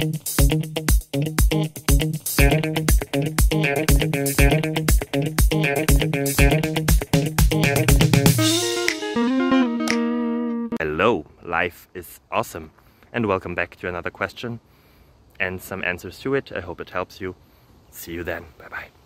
Hello, life is awesome, and welcome back to another question and some answers to it. I hope it helps you. See you then. Bye bye.